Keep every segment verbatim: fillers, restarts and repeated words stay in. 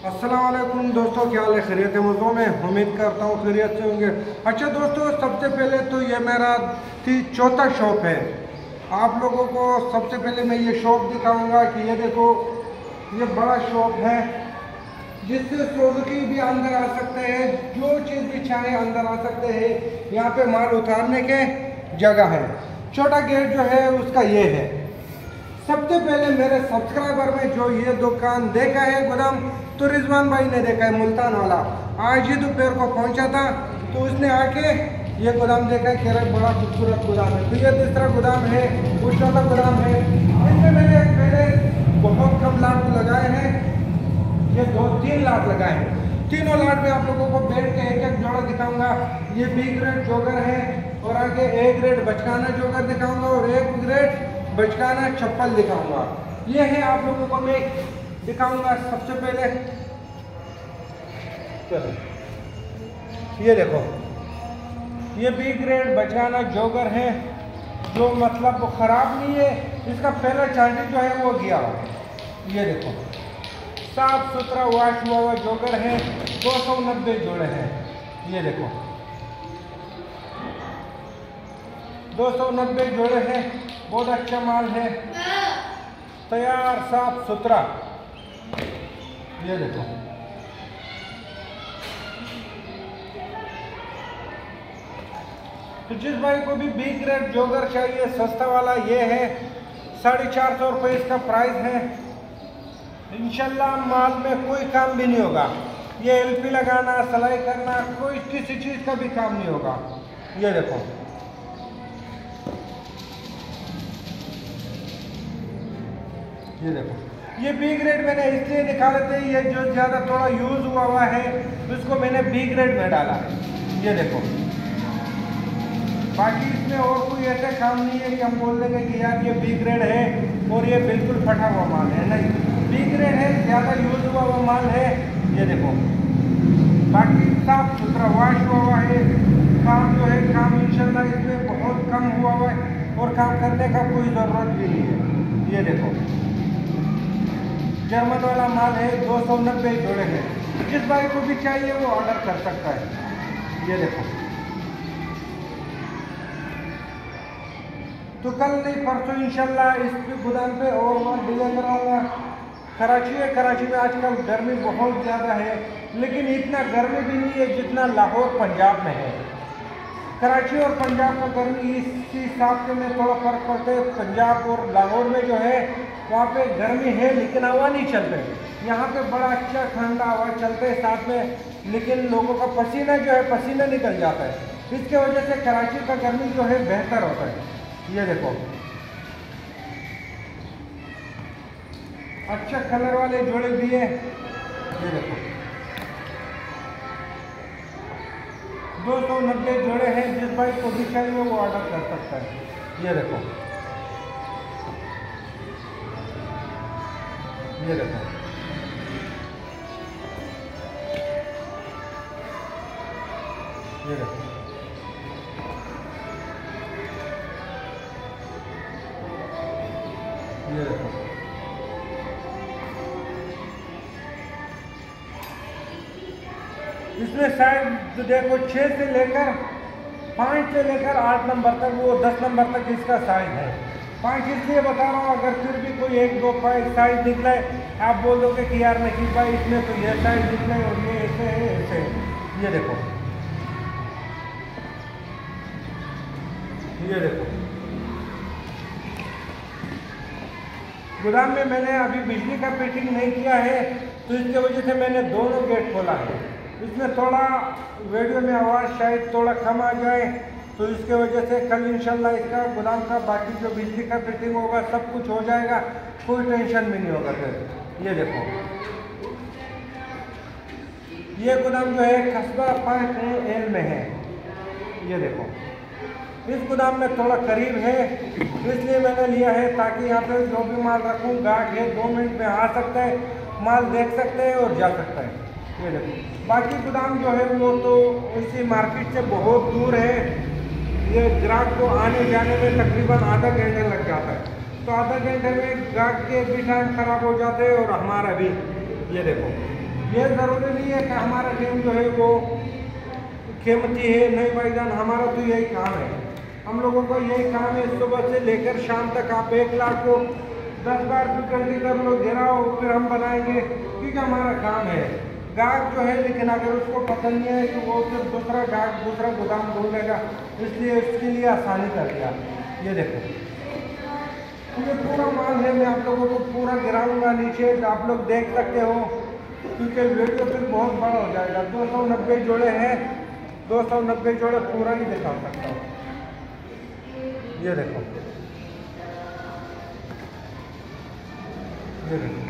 अस्सलाम वालेकुम दोस्तों, क्या हाल है? खैरियत है? मज़ों में उम्मीद करता हूँ खैरियत से होंगे। अच्छा दोस्तों, सबसे पहले तो ये मेरा थी चौथा शॉप है। आप लोगों को सबसे पहले मैं ये शॉप दिखाऊंगा कि ये देखो, ये बड़ा शॉप है जिससे सुजुकी भी अंदर आ सकते हैं, जो चीज़ भी चाहे अंदर आ सकते हैं। यहाँ पे माल उतारने के जगह है। छोटा गेट जो है उसका ये है। सबसे पहले मेरे सब्सक्राइबर में जो ये दुकान देखा है गोदाम, तो रिजवान भाई ने देखा है, मुल्तान वाला। आज ही दोपहर को पहुंचा था तो उसने आके ये गोदाम देखा है, कह रहा बड़ा खूबसूरत गोदाम है। तो ये तीसरा गोदाम है, वो चौथा गोदाम है। इसमें मैंने पहले बहुत कम लाट लगाए हैं, ये दो तीन लाट लगाए हैं। तीनों लाट में आप लोगों को बैठ के एक एक जोड़ा दिखाऊंगा। ये बी ग्रेड जोगर है और आगे ए ग्रेड बचकाना जोगर दिखाऊंगा और एक ग्रेड बचकाना चप्पल दिखाऊंगा। ये है आप लोगों को मैं दिखाऊंगा। सबसे पहले चलो ये देखो, ये बी ग्रेड बचकाना जोगर है, जो मतलब वो ख़राब नहीं है। इसका पहला चार्जिंग जो है वो गया हो। ये देखो साफ सुथरा वाश हुआ हुआ जोगर है, दो सौ नब्बे जोड़े हैं। ये देखो दो सौ नब्बे जोड़े हैं, बहुत अच्छा माल है, तैयार साफ सुथरा। ये देखो तो जिस भाई को भी बी ग्रेड जोगर चाहिए सस्ता वाला, ये है साढ़े चार सौ रुपये इसका प्राइस है। इंशाल्लाह माल में कोई काम भी नहीं होगा। ये एलपी लगाना, सिलाई करना, कोई किसी चीज़ का भी काम नहीं होगा। ये देखो ये देखो ये बी ग्रेड मैंने इसलिए निकाले थे, ये जो ज़्यादा थोड़ा यूज़ हुआ हुआ है उसको मैंने बी ग्रेड में डाला है। ये देखो, बाकी इसमें और कोई ऐसा काम नहीं है कि हम बोल देंगे कि यार ये बी ग्रेड है और ये बिल्कुल फटा हुआ माल है। नहीं, बी ग्रेड है, ज़्यादा यूज़ हुआ हुआ माल है। ये देखो बाकी साफ सुथरा वाश हुआ हुआ है। काम जो है काम इंशाल्लाह इसमें बहुत कम हुआ हुआ है और काम करने का कोई ज़रूरत भी नहीं है। ये देखो जर्मन वाला माल है, दो सौ नब्बे जोड़े हैं। जिस भाई को भी चाहिए वो ऑर्डर कर सकता है। ये देखो तो कल नहीं परसों इंशाल्लाह इस गोदाम पे और माल डिले कराऊंगा। कराची है, कराची में आजकल गर्मी बहुत ज़्यादा है, लेकिन इतना गर्मी भी नहीं है जितना लाहौर पंजाब में है। कराची और पंजाब का गर्मी इस हिसाब से में थोड़ा फर्क पड़ता है। पंजाब और लाहौर में जो है वहाँ पे गर्मी है लेकिन हवा नहीं चल रही। यहाँ पे बड़ा अच्छा ठंडा हवा चलते है साथ में, लेकिन लोगों का पसीना जो है पसीना निकल जाता है। इसके वजह से कराची का गर्मी जो है बेहतर होता है। ये देखो अच्छा कलर वाले जोड़े भी है। ये देखो दो सौ नब्बे जोड़े हैं, जिस भाई को भी चाहिए वो ऑर्डर कर सकता है। ये देखो ये देखो ये देखो ये देखो इसमें शायद देखो छः से लेकर पाँच से लेकर आठ नंबर तक, वो दस नंबर तक इसका साइज है। पाँच इसलिए बता रहा हूँ, अगर फिर भी कोई एक दो पाँच साइज निकला है आप बोल दोगे कि यार नहीं भाई इसमें तो ये साइज निकला है और ये ऐसे है ऐसे है। ये देखो ये देखो गोदाम में मैंने अभी बिजली का फिटिंग नहीं किया है, तो इसके वजह से मैंने दोनों गेट खोला है। इसमें थोड़ा वीडियो में आवाज़ शायद थोड़ा कम आ जाए, तो इसके वजह से कल इंशाल्लाह इसका गोदाम का बाकी जो बिजली का फिटिंग होगा सब कुछ हो जाएगा, कोई टेंशन भी नहीं होगा। फिर ये देखो ये गोदाम जो है कस्बा पाँच एल में है। ये देखो इस गोदाम में थोड़ा करीब है, इसलिए मैंने लिया है ताकि यहाँ पे जो भी माल रखूँ गाहक है दो मिनट में आ सकता है, माल देख सकते हैं और जा सकता है। ये देखो बाकी गोदाम जो है वो तो इसी मार्केट से बहुत दूर है। ये ग्राहक को आने जाने में तकरीबन आधा घंटा लग जाता है, तो आधा घंटे में ग्राहक के भी टाइम खराब हो जाते हैं और हमारा भी। ये देखो ये ज़रूरी नहीं है कि हमारा गेम जो है वो कीमती है, नहीं भाईजान, हमारा तो यही काम है, हम लोगों को यही काम है, सुबह से लेकर शाम तक आप एक लाख को दस बार डिफिकल्टी कर लो, गिराओ, फिर हम बनाएंगे, क्योंकि हमारा काम है। गाहक जो है, लेकिन अगर उसको पसंद नहीं है तो वो फिर दूसरा गाहक दूसरा गोदाम ढूंढेगा, इसलिए उसके लिए आसानी कर दिया। ये देखो, ये पूरा माल है, मैं आप लोगों को पूरा गिराऊंगा नीचे, आप लोग देख सकते हो, क्योंकि वीडियो फिर बहुत बड़ा हो जाएगा। दो सौ नब्बे जोड़े हैं, दो सौ नब्बे जोड़े पूरा ही दिखा सकता हूँ। ये देखो, ये देखो,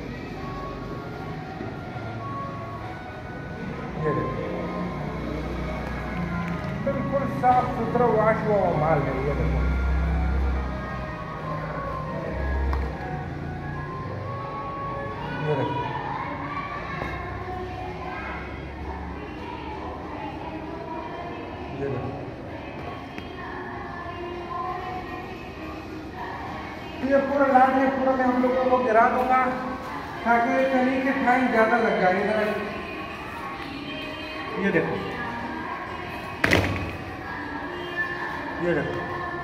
ये देखो, बिल्कुल साफ सुथरा वाश हुआ माल है। ये देखो, ये देखो, ये देखो, ये पूरा लाट है, पूरा मैं हम लोगों को गिरा दूंगा ताकि कहीं के टाइम ज़्यादा लग जाए। इधर ये देखो, ये देखो,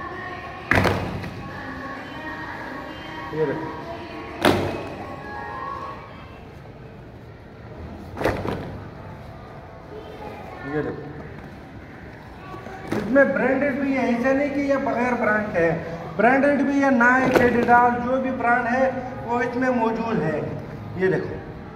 ये देखो, ये देखो, इसमें ब्रांडेड भी है, ऐसा नहीं कि ये बगैर ब्रांड है, ब्रांडेड भी है, नाइक, एडिडास, जो भी ब्रांड है वो इसमें मौजूद है। ये देखो,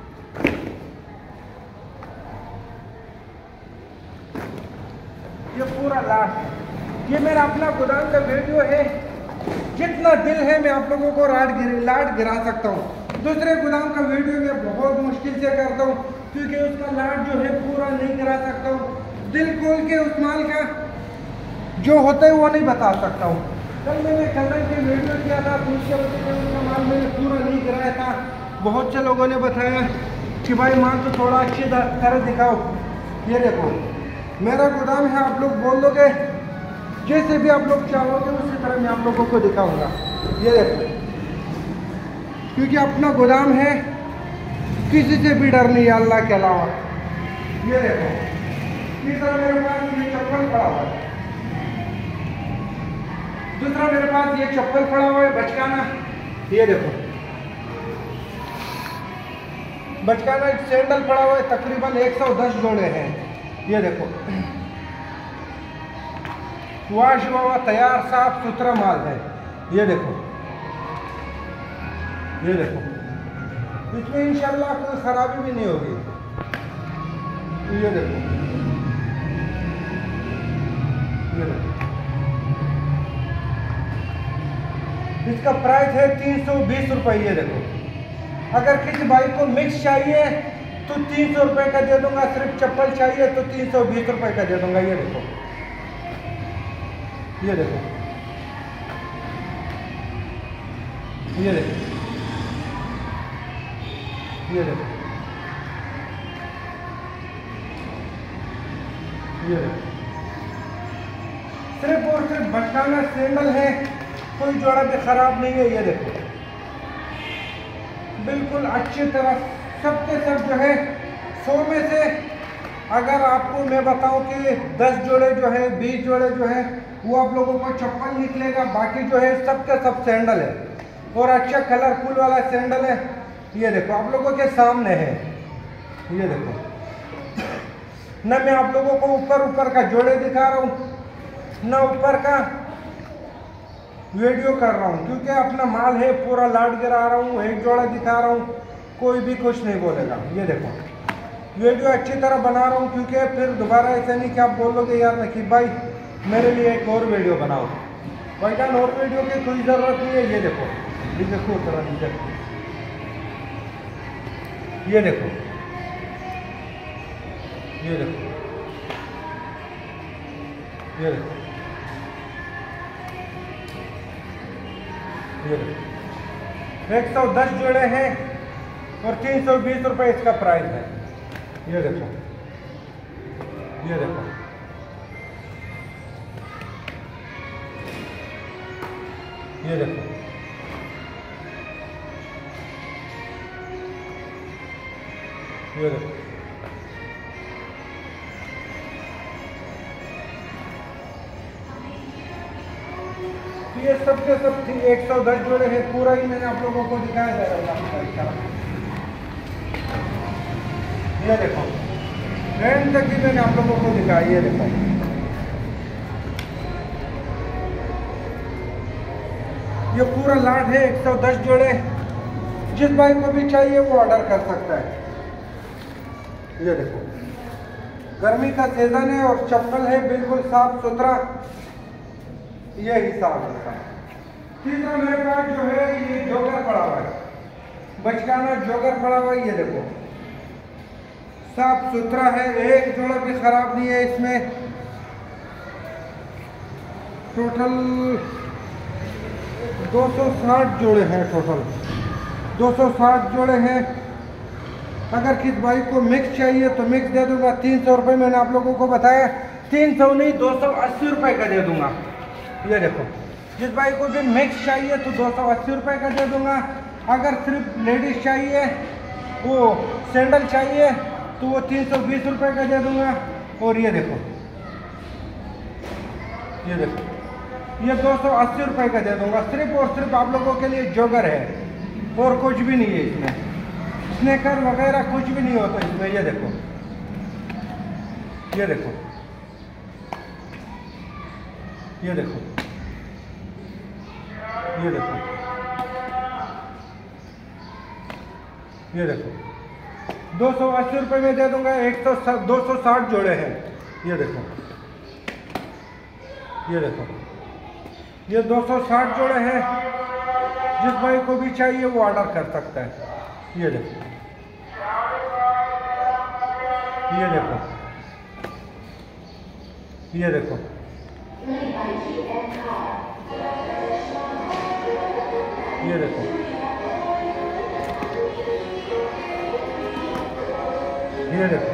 ये पूरा लाट है, ये मेरा अपना गोदाम का वीडियो है, जितना दिल है मैं आप लोगों को लाट गिर लाट गिरा सकता हूँ। दूसरे गोदाम का वीडियो मैं बहुत मुश्किल से करता हूँ, क्योंकि उसका लाट जो है पूरा नहीं गिरा सकता हूँ, दिल खोल के उस माल का जो होता है वो नहीं बता सकता हूँ। कल मैंने कलर की वीडियो किया था, तो उसके वजह से उसका माल मैंने पूरा नहीं गिराया था। बहुत से लोगों ने बताया कि भाई माल तो थोड़ा अच्छी तरह दिखाओ। ये देखो, मेरा गोदाम है, आप लोग बोल दोगे जैसे भी आप लोग चाहोगे उसी तरह मैं आप लोगों को दिखाऊंगा। ये देखो, क्योंकि अपना गोदाम है, किसी से भी डर नहीं है अल्लाह के अलावा। ये देखो, तीसरा मेरे पास ये चप्पल पड़ा हुआ है, दूसरा मेरे पास ये चप्पल पड़ा हुआ है बचकाना। ये देखो, बचकाना सैंडल पड़ा हुआ है, तकरीबन एक सौ दस जोड़े हैं। ये देखो, वाश हुआ तैयार साफ सुथरा माल है। ये देखो, ये देखो, इसमें इंशाल्लाह कोई खराबी भी नहीं होगी। ये देखो, ये देखो, इसका प्राइस है तीन सौ बीस रुपये। ये देखो, अगर किसी भाई को मिक्स चाहिए तो तीन सौ रुपये का दे दूंगा, सिर्फ चप्पल चाहिए तो तीन सौ बीस रुपये का दे दूंगा। ये देखो, ये देखो, ये देखो, ये देखो, ये देखो, सिर्फ और सिर्फ बचकाना सैंडल है, कोई जोड़ा भी खराब नहीं है। ये देखो, बिल्कुल अच्छी तरह सबके सब जो है सौ में से अगर आपको मैं बताऊं कि दस जोड़े जो है, बीस जोड़े जो है वो आप लोगों को चप्पल निकलेगा, बाकी जो है सबके सब सैंडल है और अच्छा कलरफुल वाला सैंडल है। ये देखो, आप लोगों के सामने है। ये देखो, न मैं आप लोगों को ऊपर ऊपर का जोड़े दिखा रहा हूँ, न ऊपर का वीडियो कर रहा हूँ, क्योंकि अपना माल है, पूरा लाट गिरा रहा हूँ, एक जोड़ा दिखा रहा हूँ, कोई भी कुछ नहीं बोलेगा। ये देखो, वीडियो अच्छी तरह बना रहा हूँ, क्योंकि फिर दोबारा ऐसा नहीं कि आप बोलोगे यार नकीब भाई मेरे लिए एक और वीडियो बनाओ। भाईजान और वीडियो की कोई ज़रूरत नहीं है। ये देखो, ये देखो तरह, ये देखो, ये देखो, ये देखो, ये देखो, ये देखो, एक सौ दस जोड़े हैं और तीन सौ बीस रुपये इसका प्राइस है। ये देखो, ये देखो, ये देखो, ये देखो, ये सब के सब थी एक सौ दस जोड़े हैं। पूरा ही मैंने आप लोगों को दिखाया जाएगा। ये देखो, एंड तक ही मैंने आप लोगों को दिखाया। ये देखो, ये पूरा लाट है एक सौ दस जोड़े। जिस भाई को भी चाहिए वो ऑर्डर कर सकता है। ये देखो, गर्मी का सीजन है और चप्पल है बिल्कुल साफ सुथरा। ये हिसाब है। तीसरा मेरे पास जो है ये जोकर पड़ा हुआ है, बचकाना जोकर पड़ा हुआ है। ये देखो, साफ सुथरा है, एक जोड़ा भी खराब नहीं है इसमें। टोटल दो सौ साठ जोड़े हैं। टोटल दो सौ साठ जोड़े हैं। अगर किस भाई को मिक्स चाहिए तो मिक्स दे दूंगा। तीन सौ रुपये मैंने आप लोगों को बताया, तीन सौ नहीं दो सौ अस्सी रुपये का दे दूंगा। ये देखो, जिस भाई को भी मिक्स चाहिए तो दो सौ अस्सी रुपये का दे दूंगा। अगर सिर्फ लेडीज चाहिए, वो सैंडल चाहिए तो वो तीन सौ बीस रुपये का दे दूंगा। और ये देखो, ये देखो, ये दो सौ अस्सी रुपये का दे दूंगा। सिर्फ और सिर्फ आप लोगों के लिए जोगर है और कुछ भी नहीं है इसमें। स्नेकर वगैरह कुछ भी नहीं होता इसमें। ये देखो, ये देखो, ये देखो, ये देखो, ये देखो, दो सौ अस्सी रुपये में दे दूंगा। एक सौ दो सौ साठ जोड़े हैं। ये देखो, ये देखो, ये दो सौ साठ जोड़े हैं। जिस भाई को भी चाहिए वो ऑर्डर कर सकता है। ये देखो, ये देखो, ये देखो, ये देखो, ये देखो।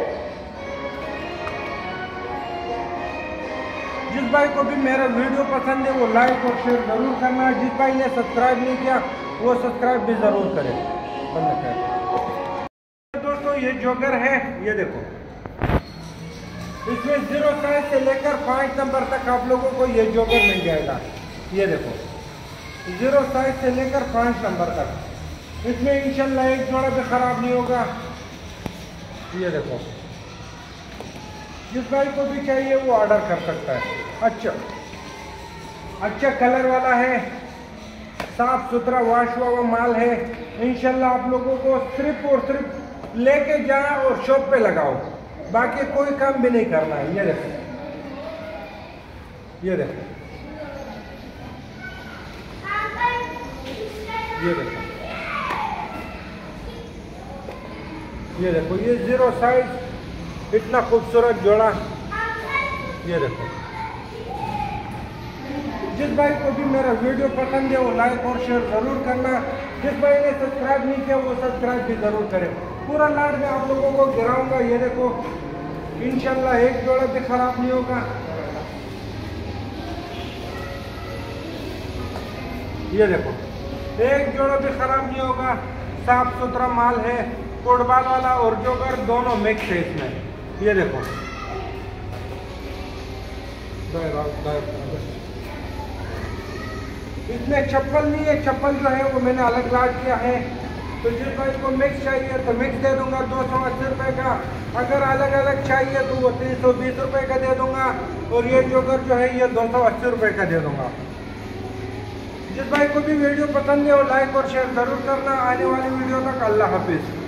जिस भाई को भी मेरा वीडियो पसंद है वो लाइक और शेयर जरूर करना। जिस भाई ने सब्सक्राइब नहीं किया वो सब्सक्राइब भी जरूर करे। बंद कर दोस्तों, ये जोकर है। ये देखो, इसमें जीरो साइज से लेकर पाँच नंबर तक आप लोगों को ये जोकर मिल जाएगा। ये देखो, जीरो साइज से लेकर पाँच नंबर तक। इसमें इंशाल्लाह एक जोड़ा भी खराब नहीं होगा। ये देखो, जिस भाई को भी चाहिए वो ऑर्डर कर सकता है। अच्छा अच्छा कलर वाला है, साफ सुथरा वॉश हुआ माल है। इंशाल्लाह आप लोगों को सिर्फ और सिर्फ लेके जाओ और शॉप पे लगाओ, बाकी कोई काम भी नहीं करना है। ये देखो, ये देखो, ये देखो, ये देखो, ये जीरो साइज इतना खूबसूरत जोड़ा। ये देखो, जिस भाई को भी मेरा वीडियो पसंद है वो लाइक और शेयर जरूर करना। जिस भाई ने सब्सक्राइब नहीं किया वो सब्सक्राइब भी जरूर करें। पूरा लाट में आप लोगों को गिराऊंगा। ये देखो, इंशाल्लाह एक जोड़ा भी खराब नहीं होगा। ये देखो, एक जोड़ा भी खराब नहीं होगा। साफ सुथरा माल है। फुटबॉल वाला और जोकर दोनों मिक्स है इसमें। ये देखो, इसमें चप्पल नहीं है। चप्पल जो है वो मैंने अलग लाट किया है। तो जिस भाई को मिक्स चाहिए तो मिक्स दे दूंगा दो सौ अस्सी रुपये का। अगर अलग अलग चाहिए तो वो तीन सौ बीस रुपये का दे दूंगा। और ये जोकर जो है ये दो सौ अस्सी रुपये का दे दूंगा। जिस भाई को भी वीडियो पसंद है वो लाइक और शेयर जरूर करना। आने वाली वीडियो तक अल्लाह हाफिज़।